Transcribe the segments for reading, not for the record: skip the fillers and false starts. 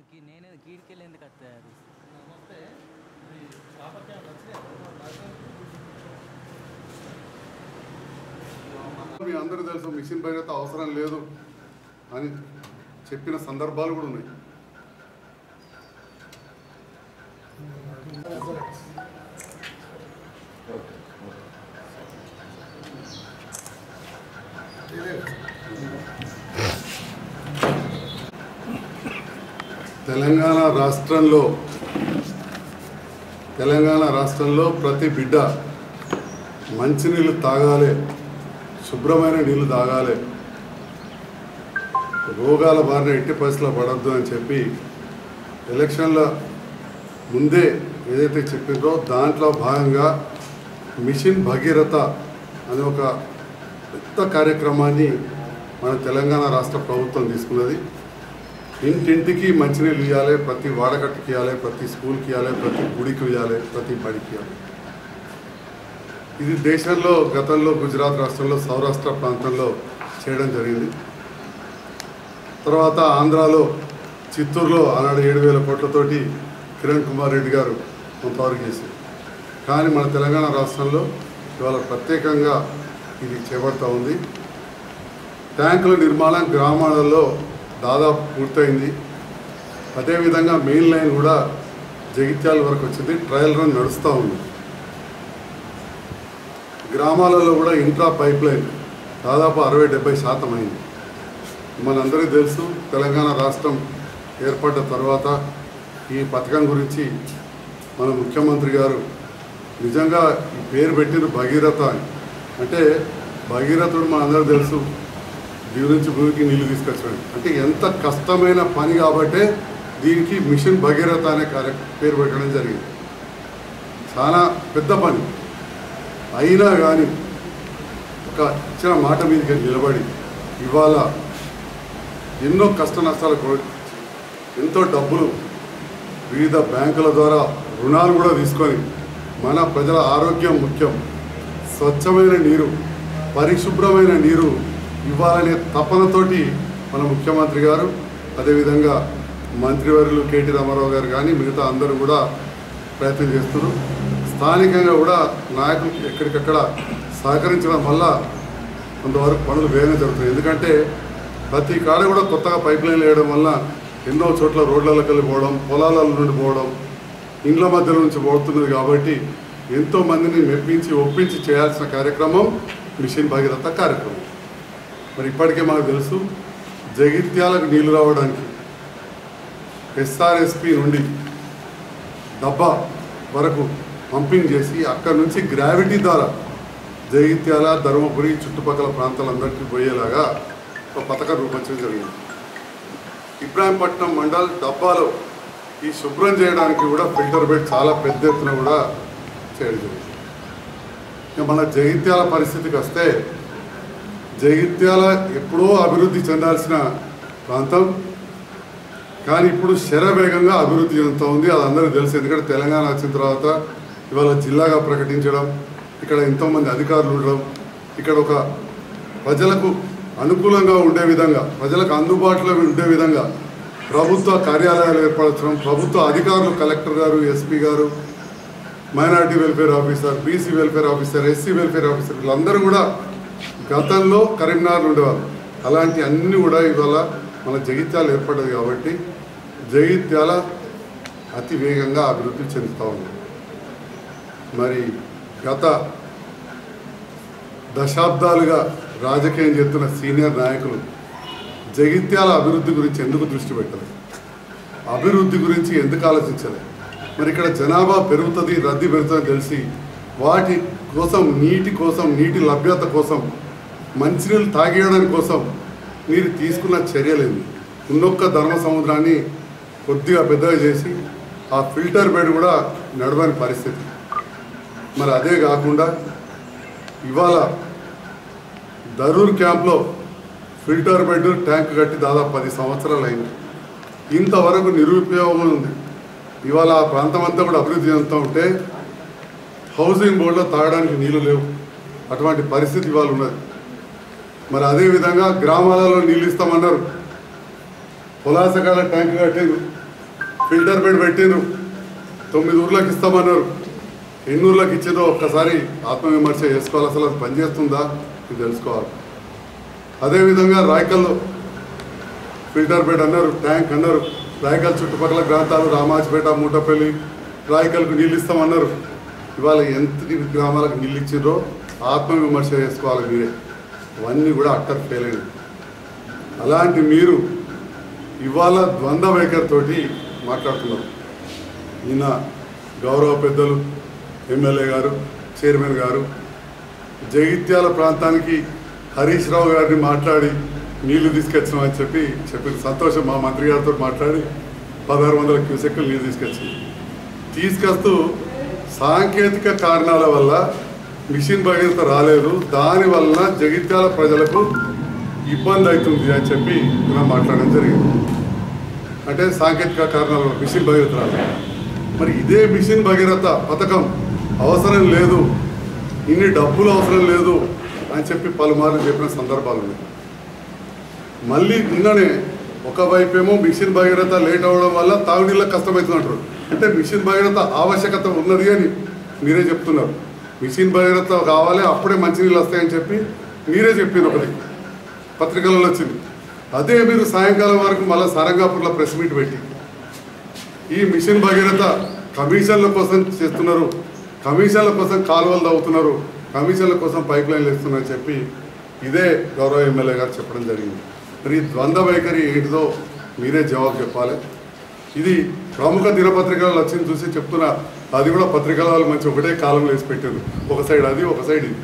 నేను కీడికెళ్ళి ఎందుకు వస్తాయి అది మీ అందరూ తెలుసు మిషన్ భగీరథ అవసరం లేదు అని చెప్పిన సందర్భాలు కూడా ఉన్నాయి. తెలంగాణ రాష్ట్రంలో ప్రతి బిడ్డ మంచినీళ్ళు తాగాలి, శుభ్రమైన నీళ్లు తాగాలి, రోగాల బారిన ఎట్టి పరిస్థితుల్లో పడద్దు అని చెప్పి ఎలక్షన్ల ముందే ఏదైతే చెప్పిందో దాంట్లో భాగంగా మిషన్ భగీరథ అనే ఒక పెద్ద కార్యక్రమాన్ని మన తెలంగాణ రాష్ట్ర ప్రభుత్వం తీసుకున్నది. ఇంటింటికి మంచినీళ్ళు ఇవ్వాలి, ప్రతి వాడకట్టుకి ఇవ్వాలి, ప్రతి స్కూల్కి ఇవ్వాలి, ప్రతి గుడికి ఇవ్వాలి, ప్రతి బడికి ఇవ్వాలి. ఇది దేశంలో గతంలో గుజరాత్ రాష్ట్రంలో సౌరాష్ట్ర ప్రాంతంలో చేయడం జరిగింది. తర్వాత ఆంధ్రాలో చిత్తూరులో ఆనాడు 7,000 కోట్లతోటి కిరణ్ కుమార్ రెడ్డి గారు కొంతవరకు చేశారు. కానీ మన తెలంగాణ రాష్ట్రంలో ఇవాళ ప్రత్యేకంగా ఇది చేపడతా ఉంది. ట్యాంకుల నిర్మాణం గ్రామాలలో దాదాపు పూర్తయింది. అదేవిధంగా మెయిన్ లైన్ కూడా జగిత్యాల వరకు వచ్చింది, ట్రయల్ రన్ నడుస్తూ ఉంది. గ్రామాలలో కూడా ఇంట్రా పైప్ లైన్ దాదాపు 60-70% అయింది. మనందరికీ తెలుసు తెలంగాణ రాష్ట్రం ఏర్పడ్డ తర్వాత ఈ పథకం గురించి మన ముఖ్యమంత్రి గారు నిజంగా ఈ పేరు పెట్టిన భగీరథ అని. అంటే భగీరథుడు మనందరూ తెలుసు, దీని నుంచి భూమికి నీళ్లు తీసుకొచ్చాడు. అంటే ఎంత కష్టమైన పని కాబట్టే దీనికి మిషన్ భగీరథ అనే పేరు పెట్టడం జరిగింది. చాలా పెద్ద పని అయినా కానీ ఒక ఇచ్చిన మాట మీదకి నిలబడి ఇవాళ ఎన్నో కష్ట నష్టాలు ఎంతో డబ్బులు వివిధ బ్యాంకుల ద్వారా రుణాలు కూడా తీసుకొని మన ప్రజల ఆరోగ్యం ముఖ్యం, స్వచ్ఛమైన నీరు, పరిశుభ్రమైన నీరు ఇవ్వాలనే తపనతోటి మన ముఖ్యమంత్రి గారు, అదేవిధంగా మంత్రివర్యులు కేటీ రామారావు గారు కానీ మిగతా అందరూ కూడా ప్రయత్నం చేస్తున్నారు. స్థానికంగా కూడా నాయకులు ఎక్కడికక్కడ సహకరించడం వల్ల కొంతవరకు పనులు వేగంగా జరుగుతున్నాయి. ఎందుకంటే ప్రతి కాడ కూడా కొత్తగా పైప్ లైన్లు వేయడం వల్ల ఎన్నో చోట్ల రోడ్లలోకి వెళ్ళిపోవడం, పొలాల నుండి పోవడం, ఇండ్ల మధ్యలో నుంచి పోతున్నది. కాబట్టి ఎంతోమందిని మెప్పించి ఒప్పించి చేయాల్సిన కార్యక్రమం మిషన్ భగీరథ కార్యక్రమం. మరి ఇప్పటికే మనకు తెలుసు జగిత్యాలకు నీళ్లు రావడానికి ఎస్ఆర్ఎస్పి నుండి డబ్బా వరకు పంపింగ్ చేసి అక్కడి నుంచి గ్రావిటీ ద్వారా జగిత్యాల, ధర్మపురి చుట్టుపక్కల ప్రాంతాలందరికీ పోయేలాగా ఒక పథకం రూపొందించడం జరిగింది. ఇబ్రాహీంపట్నం మండల్ డబ్బాలో ఈ శుభ్రం చేయడానికి కూడా ఫిల్టర్ బెడ్ చాలా పెద్ద ఎత్తున కూడా చేయడం జరిగింది. ఇక మన జగిత్యాల పరిస్థితికి వస్తే జగిత్యాల ఎప్పుడో అభివృద్ధి చెందాల్సిన ప్రాంతం, కానీ ఇప్పుడు శరవేగంగా అభివృద్ధి చెందుతూ ఉంది. అది అందరికీ తెలుసు. ఎందుకంటే తెలంగాణ వచ్చిన తర్వాత ఇవాళ జిల్లాగా ప్రకటించడం, ఇక్కడ ఎంతోమంది అధికారులు ఉండడం, ఇక్కడ ఒక ప్రజలకు అనుకూలంగా ఉండే విధంగా, ప్రజలకు అందుబాటులో ఉండే విధంగా ప్రభుత్వ కార్యాలయాలు ఏర్పరచడం, ప్రభుత్వ అధికారులు కలెక్టర్ గారు, ఎస్పీ గారు, minority welfare officer, BC welfare officer, SC welfare officer వీళ్ళందరూ కూడా గతంలో కరీంనగర్లో ఉండేవాళ్ళు. అలాంటి అన్నీ కూడా ఇవాళ మన జగిత్యాల ఏర్పడ్డది. కాబట్టి జగిత్యాల అతి వేగంగా అభివృద్ధి చెందుతూ ఉంది. మరి గత దశాబ్దాలుగా రాజకీయం చేస్తున్న సీనియర్ నాయకులు జగిత్యాల అభివృద్ధి గురించి ఎందుకు దృష్టి పెట్టలేదు, అభివృద్ధి గురించి ఎందుకు ఆలోచించలేదు? మరి ఇక్కడ జనాభా పెరుగుతుంది, రద్దీ పెరుగుతుందని తెలిసి వాటి కోసం, నీటి లభ్యత కోసం, మంచినీళ్ళు తాగేయడానికి కోసం మీరు తీసుకున్న చర్యలేంది? ఉన్నొక్క ధర్మ సముద్రాన్ని కొద్దిగా పెద్దగా చేసి ఆ ఫిల్టర్ బెడ్ కూడా నడవని పరిస్థితి. మరి అదే కాకుండా ఇవాళ దరూర్ క్యాంప్లో ఫిల్టర్ బెడ్ ట్యాంక్ కట్టి దాదాపు 10 సంవత్సరాలు అయింది. ఇంతవరకు నిరుపయోగం ఉంది. ఇవాళ ఆ ప్రాంతం అంతా కూడా అభివృద్ధి చెందుతూ ఉంటే హౌసింగ్ బోర్డులో తాగడానికి నీళ్లు లేవు. అటువంటి పరిస్థితి ఇవాళ ఉన్నది. మరి అదేవిధంగా గ్రామాలలో నీళ్ళు ఇస్తామన్నారు, పొలాసకాల ట్యాంక్ కట్టారు, ఫిల్టర్ బెడ్ పెట్టిండ్రు, 9 ఊర్లకు ఇస్తామన్నారు. ఎన్ని ఊర్లకు ఇచ్చిందో ఒక్కసారి ఆత్మవిమర్శ చేసుకోవాలి. అసలు అది పనిచేస్తుందా ఇది తెలుసుకోవాలి. అదేవిధంగా రాయకల్లో ఫిల్టర్ బెడ్ అన్నారు, ట్యాంక్ అన్నారు. రాయకల్ చుట్టుపక్కల ప్రాంతాలు రామాజపేట, మూటపల్లి, రాయకల్కు నీళ్ళు ఇస్తామన్నారు. ఇవాళ ఎంత గ్రామాలకు నీళ్ళు ఇచ్చిండ్రో ఆత్మవిమర్శ చేసుకోవాలి మీరే. అవన్నీ కూడా అట్టర్ ఫెయిల్ అయినాయి. అలాంటి మీరు ఇవాళ ద్వంద్వ వైఖరితోటి మాట్లాడుతున్నారు. నిన్న గౌరవ పెద్దలు ఎమ్మెల్యే గారు, చైర్మన్ గారు జగిత్యాల ప్రాంతానికి హరీష్ రావు గారిని మాట్లాడి నీళ్లు తీసుకొచ్చినామని చెప్పి సంతోషం. మా మంత్రి గారితో మాట్లాడి 1600 క్యూసెక్కులు నీళ్ళు తీసుకొస్తూ సాంకేతిక కారణాల వల్ల మిషన్ భగీరథ రాలేదు, దానివల్ల జగిత్యాల ప్రజలకు ఇబ్బంది అవుతుంది అని చెప్పి మనం మాట్లాడడం జరిగింది. అంటే సాంకేతిక కారణాల వల్ల మిషన్ భగీరథ రాలేదు. మరి ఇదే మిషన్ భగీరథ పథకం అవసరం లేదు, ఇన్ని డబ్బులు అవసరం లేదు అని చెప్పి పలుమార్లు చెప్పిన సందర్భాలు ఉన్నాయి. మళ్ళీ నిన్ననే ఒకవైపేమో మిషన్ భగీరథ లేట్ అవ్వడం వల్ల తాగునీళ్ళకి కష్టమవుతుందంటారు. అంటే మిషన్ భగీరథ ఆవశ్యకత ఉన్నది అని మీరే చెప్తున్నారు. మిషన్ భగీరథ కావాలి, అప్పుడే మంచినీళ్ళు వస్తాయని చెప్పి మీరే చెప్పారు. ఒకటి పత్రికలలో వచ్చింది. అదే మీరు సాయంకాలం వరకు మళ్ళీ సారంగాపూర్లో ప్రెస్ మీట్ పెట్టి ఈ మిషన్ భగీరథ కమిషన్ల కోసం చేస్తున్నారు, కమిషన్ల కోసం కాలువలు తవ్వుతున్నారు, కమిషన్ల కోసం పైప్ లైన్లు వేస్తున్నారని చెప్పి ఇదే గౌరవ ఎమ్మెల్యే గారు చెప్పడం జరిగింది. మరి ఈ ద్వంద్వ వైఖరి ఏంటిదో మీరే జవాబు చెప్పాలి. ఇది ప్రముఖ దినపత్రికలలో వచ్చింది చూసి చెప్తున్నా. అది కూడా పత్రికల వాళ్ళు మంచి ఒకటే కాలంలో వేసి పెట్టారు. ఒక సైడ్ అది, ఒక సైడ్ ఇది.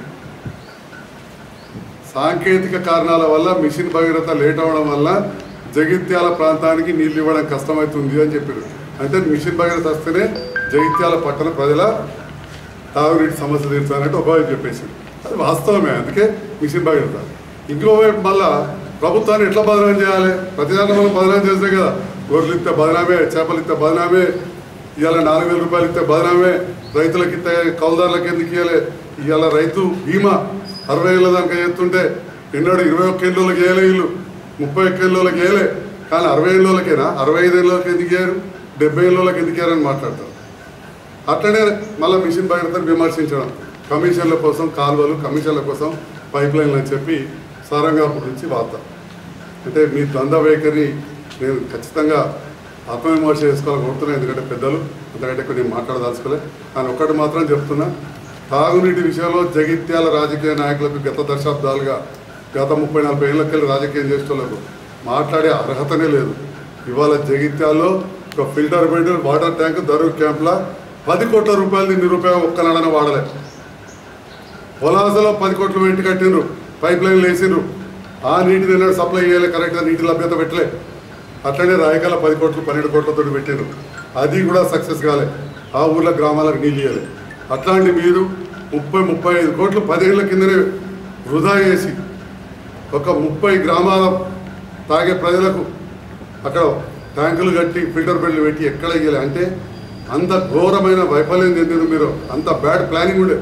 సాంకేతిక కారణాల వల్ల మిషన్ భగీరథ లేట్ అవ్వడం వల్ల జగిత్యాల ప్రాంతానికి నీళ్ళు ఇవ్వడం కష్టమవుతుంది అని చెప్పారు. అంటే మిషన్ భగీరథ వస్తేనే జగిత్యాల పట్టణ ప్రజల తాగునీటి సమస్య తీర్చాలంటే ఒకవైపు చెప్పేసి అది వాస్తవమే. అందుకే మిషన్ భగీరథ. ఇంకోవైపు మళ్ళా ప్రభుత్వాన్ని ఎట్లా బదనాం చేయాలి? ప్రతిదాన్ని మనం బదనాం చేస్తే కదా. గొర్రెలు ఇస్తే బదనామే, చేపలు ఇస్తే బదనామే, ఇవాళ 4000 రూపాయలు ఇస్తే బదనామే, రైతులకు ఇస్తే కౌలుదారులకు ఎందుకు ఇవ్వాలి? ఇవాళ రైతు బీమా 60 ఏళ్ళ దాకా చేస్తుంటే ఎన్నడూ 21 ఏళ్ళకి వేయలే, వీళ్ళు 31 ఏళ్ళకి వేయలే. కానీ 60 ఏళ్ళకేనా, 65 ఏళ్ళకి ఎందుకు ఇయ్యారు, 70 ఏళ్ళకి ఎందుకు ఇయ్యారని మాట్లాడతారు. అట్లనే మళ్ళీ మిషన్ భగీరథను విమర్శించడం, కమిషన్ల కోసం కాలువలు, కమిషన్ల కోసం పైప్ లైన్లు అని చెప్పి సారంగాపూర్ నుంచి వార్త. అంటే మీ ద్వంద్వ వైఖరి నేను ఖచ్చితంగా ఆత్మవిమర్శ చేసుకోవాలని కోరుతున్నాను. ఎందుకంటే పెద్దలు అంతకంటే ఎక్కువ నేను మాట్లాడదలుచుకోలే. కానీ ఒక్కటి మాత్రం చెప్తున్నా, తాగునీటి విషయంలో జగిత్యాల రాజకీయ నాయకులకు గత దశాబ్దాలుగా, గత 30-40 ఏళ్ళకెళ్ళి రాజకీయం చేసేటోళ్లకు మాట్లాడే అర్హతనే లేదు. ఇవాళ జగిత్యాల్లో ఒక filter bed, water tank, Dharur క్యాంప్లో 10 కోట్ల రూపాయలు నిరుపయోగం ఒక్కనాడన వాడలే. పొలాసలో 10 కోట్లు పెట్టి కట్టిండ్రు, పైప్ లైన్లు వేసిండ్రు. ఆ నీటిని ఎన్నడూ సప్లై చేయాలి, కరెక్ట్గా నీటి లభ్యత పెట్టలే. అట్లనే రాయకల 10 కోట్లు 12 కోట్లతో పెట్టిండ్రు, అది కూడా సక్సెస్ కాలే. ఆ ఊర్ల గ్రామాలకు నీళ్ళు ఇవ్వాలి. అట్లాంటి మీరు 30-35 కోట్లు 10 ఏళ్ల కిందనే వృధా చేసి ఒక 30 గ్రామాల తాగే ప్రజలకు అక్కడ ట్యాంకులు కట్టి ఫిల్టర్ బెడ్లు పెట్టి ఎక్కడ ఇవ్వాలి. అంటే అంత ఘోరమైన వైఫల్యం చెందింది మీరు, అంత బ్యాడ్ ప్లానింగ్ ఉండే.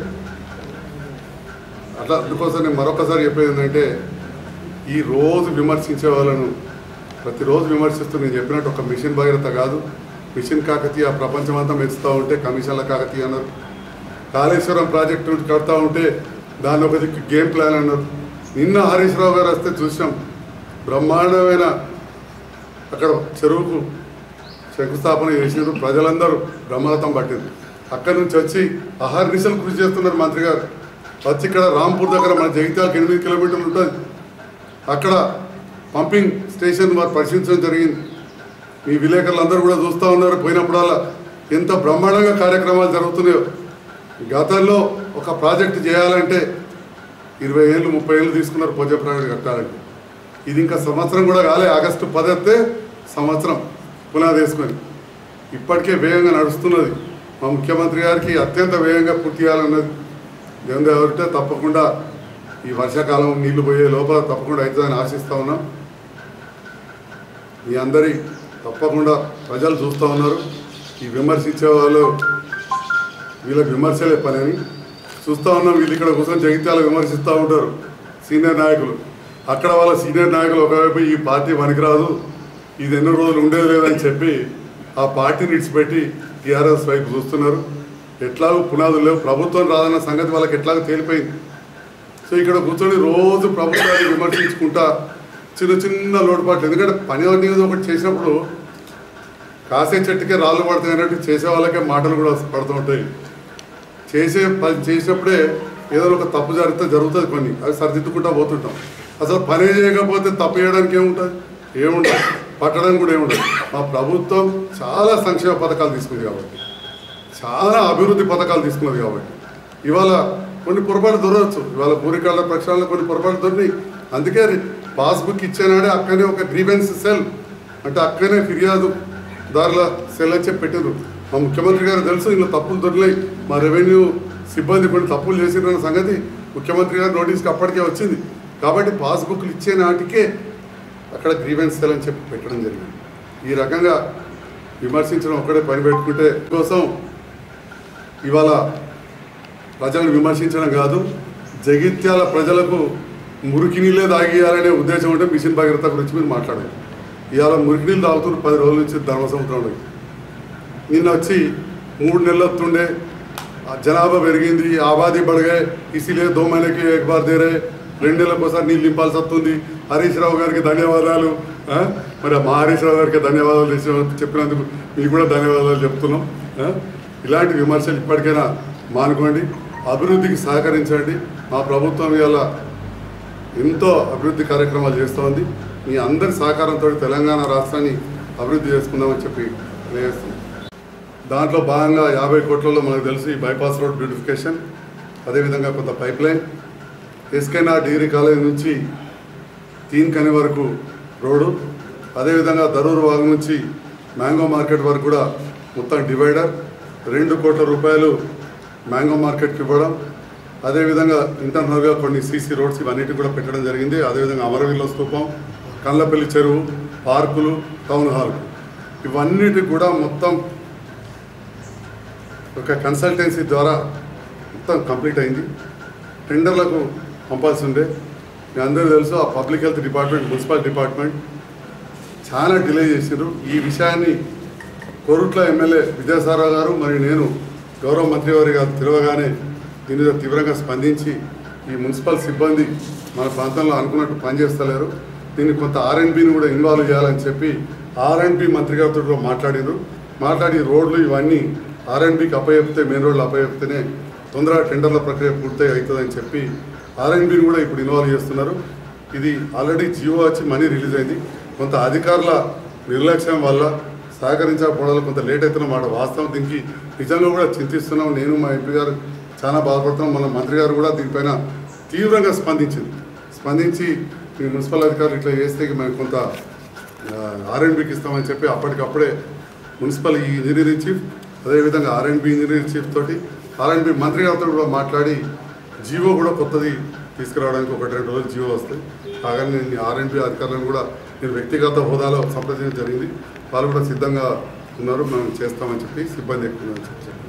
అట్లా అందుకోసం నేను మరొకసారి చెప్పేది ఏంటంటే, ఈ రోజు విమర్శించే వాళ్ళను ప్రతిరోజు విమర్శిస్తూ నేను చెప్పినట్టు ఒక మిషన్ భగీరథ కాదు, మిషన్ కాకతీయ ప్రపంచమంతా మెచ్చుతూ ఉంటే కమిషన్ల కాకతీయ అన్నారు. కాళేశ్వరం ప్రాజెక్టు కడతా ఉంటే దాన్ని ఒక దిక్కు గేమ్ ప్లాన్ అన్నారు. నిన్న హరీష్ రావు గారు వస్తే చూసాం, బ్రహ్మాండమైన అక్కడ చెరువుకు శంకుస్థాపన చేసినారు. ప్రజలందరూ బ్రహ్మరథం పట్టింది. అక్కడి నుంచి వచ్చి అహర్నిశలు కృషి చేస్తున్నారు మంత్రి గారు. వచ్చి ఇక్కడ రాంపూర్ దగ్గర మన జగిత్యాలకు 8 కిలోమీటర్లు ఉంటుంది, అక్కడ పంపింగ్ స్టేషన్ వారు పరిశీలించడం జరిగింది. మీ విలేకరులు అందరూ కూడా చూస్తూ ఉన్నారు. పోయినప్పుడల్లా ఎంత బ్రహ్మాండంగా కార్యక్రమాలు జరుగుతున్నాయో. గతంలో ఒక ప్రాజెక్టు చేయాలంటే 20 ఏళ్ళు 30 ఏళ్ళు తీసుకున్నారు పూజా ప్రాజెక్టు కట్టాలంటే. ఇది ఇంకా సంవత్సరం కూడా కాలే. ఆగస్టు 10 సంవత్సరం పునాది వేసుకొని ఇప్పటికే వేగంగా నడుస్తున్నది. మా ముఖ్యమంత్రి గారికి అత్యంత వేగంగా పూర్తి చేయాలన్నది. దేవుని ఎవరితే తప్పకుండా ఈ వర్షాకాలం నీళ్లు పోయే లోపల తప్పకుండా అవుతుందని ఆశిస్తూ ఉన్నాం. మీ అందరి తప్పకుండా ప్రజలు చూస్తూ ఉన్నారు. ఈ విమర్శించే వాళ్ళు వీళ్ళకి విమర్శలే పని అని చూస్తూ ఉన్నాం. వీళ్ళు ఇక్కడ కూర్చొని జగిత్యాల విమర్శిస్తూ ఉంటారు సీనియర్ నాయకులు. అక్కడ వాళ్ళ సీనియర్ నాయకులు ఒకవైపు ఈ పార్టీ పనికిరాదు, ఇది ఎన్నో రోజులు ఉండేది లేదని చెప్పి ఆ పార్టీని విడిచిపెట్టి టీఆర్ఎస్ వైపు చూస్తున్నారు. ఎట్లాగో పునాదులు లేవు, ప్రభుత్వం రాదన్న సంగతి వాళ్ళకి ఎట్లాగో తేలిపోయింది. సో ఇక్కడ కూర్చొని రోజు ప్రభుత్వాన్ని విమర్శించుకుంటా చిన్న చిన్న లోటుపాట్లు, ఎందుకంటే పని ఒకటి చేసినప్పుడు కాసే చెట్టుకే రాళ్ళు పడతాయి అన్నట్టు చేసే వాళ్ళకే మాటలు కూడా పడుతూ ఉంటాయి. చేసినప్పుడే ఏదో ఒక తప్పు జరుగుతుంది, కొన్ని అవి సరిదిద్దుకుంటా పోతుంటాం. అసలు పని చేయకపోతే తప్పు చేయడానికి ఏముండదు, పట్టడానికి కూడా ఏముండదు. మా ప్రభుత్వం చాలా సంక్షేమ పథకాలు తీసుకుంది కాబట్టి, చాలా అభివృద్ధి పథకాలు తీసుకున్నది కాబట్టి ఇవాళ కొన్ని పొరపాటు దొరకవచ్చు. ఇవాళ పూరికాళ్ళ ప్రక్షాళనలో కొన్ని పొరపాటు దొరికినాయి. అందుకే పాస్బుక్ ఇచ్చేనాడే అక్కడనే ఒక గ్రీవెన్స్ సెల్, అంటే అక్కడనే ఫిర్యాదుదారుల సెల్ అని చెప్పి పెట్టారు. మా ముఖ్యమంత్రి గారు తెలుసు ఇందులో తప్పులు దొరికినాయి, మా రెవెన్యూ సిబ్బంది కొన్ని తప్పులు చేసిరన్న సంగతి ముఖ్యమంత్రి గారు నోటీస్కి అప్పటికే వచ్చింది. కాబట్టి పాస్బుక్లు ఇచ్చే నాటికే అక్కడ గ్రీవెన్స్ సెల్ అని చెప్పి పెట్టడం జరిగింది. ఈ రకంగా విమర్శించడం ఒక్కడే పని పెట్టుకుంటే కోసం ఇవాళ ప్రజలను విమర్శించడం కాదు, జగిత్యాల ప్రజలకు మురికి నీళ్ళే తాగియాలనే ఉద్దేశం ఉంటే మిషన్ భగీరథ గురించి మీరు మాట్లాడారు. ఇవాళ మురికి నీళ్ళు తాగుతున్నారు 10 రోజుల నుంచి ధర్మసముద్రంలో. నిన్న వచ్చి 3 నెలలు వస్తుండే, జనాభా పెరిగింది, ఆబాదీ బడగా, ఇసిలే 2 మహిళకి एक बार दे रहे, 2 నెలలకు ఒకసారి నీళ్ళు నింపాల్సి వస్తుంది. హరీష్ రావు గారికి ధన్యవాదాలు. మరి మా హరీష్ రావు గారికి ధన్యవాదాలు చెప్పినందుకు మీకు కూడా ధన్యవాదాలు చెప్తున్నాం. ఇలాంటి విమర్శలు ఇప్పటికైనా మానుకోండి, అభివృద్ధికి సహకరించండి. మా ప్రభుత్వం ఇవాళ ఎంతో అభివృద్ధి కార్యక్రమాలు చేస్తోంది. మీ అందరి సహకారంతో తెలంగాణ రాష్ట్రాన్ని అభివృద్ధి చేసుకుందామని చెప్పి తెలియజేస్తున్నాం. దాంట్లో భాగంగా 50 కోట్లలో మనకు తెలిసి బైపాస్ రోడ్ బ్యూటిఫికేషన్, అదేవిధంగా కొంత పైప్ లైన్, ఎస్కేనా డిగ్రీ కాలేజ్ నుంచి 3 కని వరకు రోడ్డు, అదేవిధంగా దరూర్ వాగు నుంచి మ్యాంగో మార్కెట్ వరకు కూడా మొత్తం డివైడర్, 2 కోట్ల రూపాయలు మ్యాంగో మార్కెట్కి ఇవ్వడం, అదేవిధంగా ఇంటర్నల్గా కొన్ని సీసీ రోడ్స్ ఇవన్నిటి కూడా పెట్టడం జరిగింది. అదేవిధంగా అమరవీళ్ళ స్తూపం, కళ్ళపల్లి చెరువు, పార్కులు, టౌన్ హాల్, ఇవన్నిటి కూడా మొత్తం ఒక కన్సల్టెన్సీ ద్వారా మొత్తం కంప్లీట్ అయింది. టెండర్లకు పంపాల్సి ఉండే, మీ అందరూ తెలుసు ఆ public health department, municipal department చాలా డిలే చేశారు. ఈ విషయాన్ని కోరుట్ల ఎమ్మెల్యే విద్యాసాగర్ గారు మరియు నేను గౌరవ మంత్రి వారి గారు తెలియగానే దీని మీద తీవ్రంగా స్పందించి ఈ మున్సిపల్ సిబ్బంది మన ప్రాంతంలో అనుకున్నట్టు పనిచేస్తలేరు, దీన్ని కొంత ఆర్ఎండ్బిని కూడా ఇన్వాల్వ్ చేయాలని చెప్పి ఆర్ఎండ్బి మంత్రి గారితో కూడా మాట్లాడి రోడ్లు ఇవన్నీ ఆర్ఎండ్బికి అప్పచెప్తే, మెయిన్ రోడ్లు అప్పచెప్తేనే తొందరగా టెండర్ల ప్రక్రియ పూర్తి అవుతుందని చెప్పి ఆర్ఎండ్బిని కూడా ఇప్పుడు ఇన్వాల్వ్ చేస్తున్నారు. ఇది ఆల్రెడీ జియో వచ్చి మనీ రిలీజ్ అయింది. కొంత అధికారుల నిర్లక్ష్యం వల్ల సహకరించకపోవడంలో కొంత లేట్ అవుతున్న మాట వాస్తవం. దీనికి నిజంగా కూడా చింతిస్తున్నాం. నేను మా ఎంపీ గారు చాలా బాధపడుతున్నాం. మన మంత్రి గారు కూడా దీనిపైన తీవ్రంగా స్పందించి మీ మున్సిపల్ అధికారులు ఇట్లా చేస్తే మేము కొంత ఆర్ఎండ్బికి ఇస్తామని చెప్పి అప్పటికప్పుడే మున్సిపల్ ఇంజనీరింగ్ చీఫ్, అదేవిధంగా ఆర్ఎండ్బి ఇంజనీరింగ్ చీఫ్ తోటి ఆర్ఎండ్బి మంత్రి గారితో కూడా మాట్లాడి జీవో కూడా కొత్తది తీసుకురావడానికి 1-2 రోజులు జీవో వస్తాయి. కాగానే నేను ఆర్ఎండ్బి అధికారులను కూడా నేను వ్యక్తిగత హోదాలో సంప్రదించడం జరిగింది. వాళ్ళు కూడా సిద్ధంగా ఉన్నారు, మనం చేస్తామని చెప్పి సిబ్బంది ఎక్కువ చెప్పారు.